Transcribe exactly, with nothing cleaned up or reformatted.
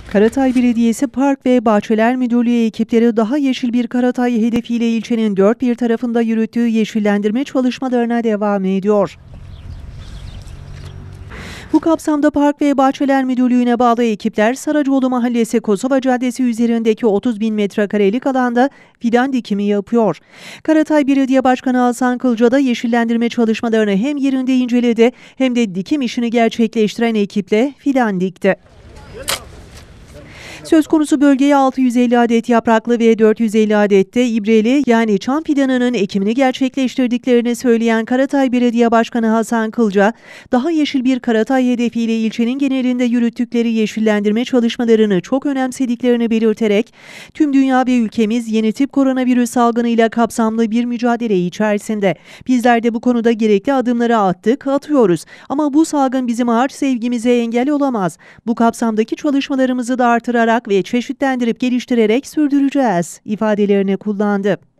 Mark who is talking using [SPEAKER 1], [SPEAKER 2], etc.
[SPEAKER 1] Karatay Belediyesi Park ve Bahçeler Müdürlüğü ekipleri daha yeşil bir Karatay hedefiyle ilçenin dört bir tarafında yürüttüğü yeşillendirme çalışmalarına devam ediyor. Bu kapsamda Park ve Bahçeler Müdürlüğü'ne bağlı ekipler Saracoğlu Mahallesi Kosova Caddesi üzerindeki otuz bin metrekarelik alanda fidan dikimi yapıyor. Karatay Belediye Başkanı Hasan Kılca da yeşillendirme çalışmalarını hem yerinde inceledi hem de dikim işini gerçekleştiren ekiple fidan dikti. Söz konusu bölgeye altı yüz elli adet yapraklı ve dört yüz elli adet de ibreli yani çam fidanının ekimini gerçekleştirdiklerini söyleyen Karatay Belediye Başkanı Hasan Kılca, daha yeşil bir Karatay hedefiyle ilçenin genelinde yürüttükleri yeşillendirme çalışmalarını çok önemsediklerini belirterek, tüm dünya ve ülkemiz yeni tip koronavirüs salgınıyla kapsamlı bir mücadele içerisinde. Bizler de bu konuda gerekli adımları attık, atıyoruz. Ama bu salgın bizim ağaç sevgimize engel olamaz. Bu kapsamdaki çalışmalarımızı da artırarak ve çeşitlendirip geliştirerek sürdüreceğiz ifadelerini kullandı.